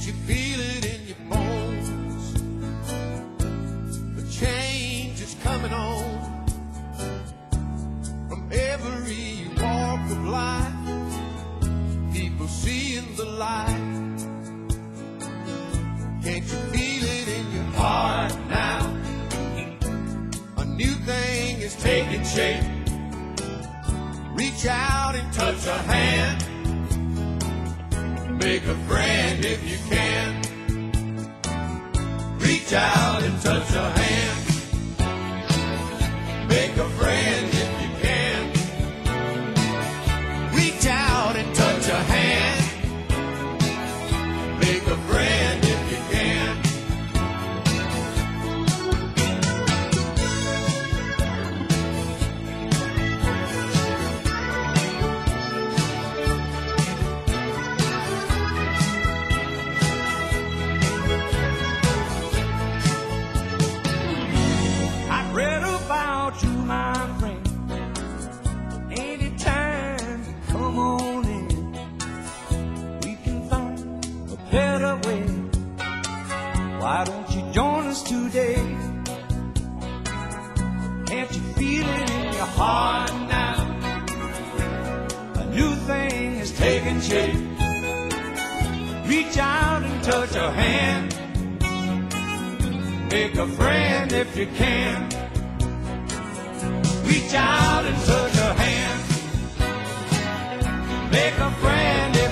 you feel it in your bones? The change is coming on from every walk of life. People seeing the light. Can't you feel it in your heart now? A new thing is taking shape. Reach out and touch a hand. Make a friend if you can. Reach out and touch a hand. Make a friend if you can. Reach out and touch a hand. Make a friend if you can. Why don't you join us today? Can't you feel it in your heart now? A new thing is taking shape. Reach out and touch a hand. Make a friend if you can. Reach out and touch a hand. Make a friend